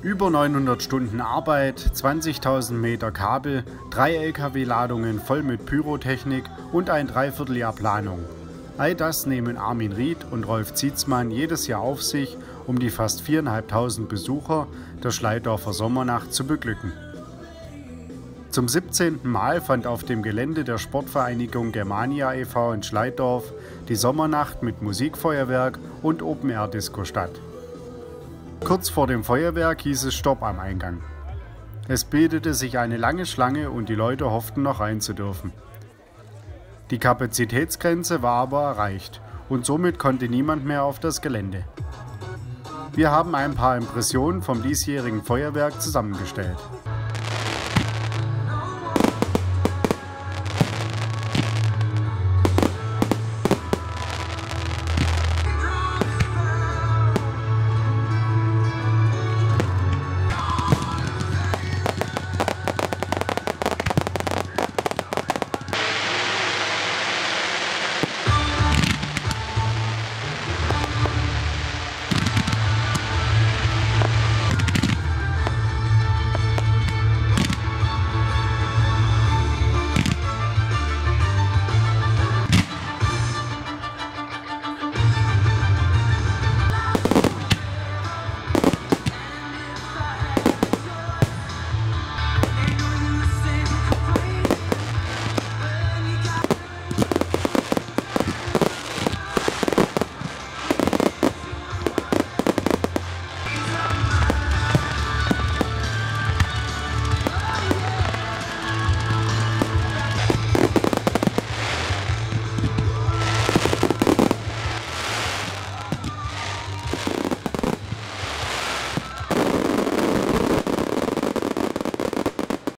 Über 900 Stunden Arbeit, 20.000 Meter Kabel, 3 LKW Ladungen voll mit Pyrotechnik und ein Dreivierteljahr Planung. All das nehmen Armin Rieth und Rolf Ziezmann jedes Jahr auf sich, um die fast 4.500 Besucher der Schlaitdorfer Sommernacht zu beglücken. Zum 17. Mal fand auf dem Gelände der Sportvereinigung Germania e.V. in Schlaitdorf die Sommernacht mit Musikfeuerwerk und Open-Air-Disco statt. Kurz vor dem Feuerwerk hieß es Stopp am Eingang. Es bildete sich eine lange Schlange und die Leute hofften, noch rein zu dürfen. Die Kapazitätsgrenze war aber erreicht und somit konnte niemand mehr auf das Gelände. Wir haben ein paar Impressionen vom diesjährigen Feuerwerk zusammengestellt.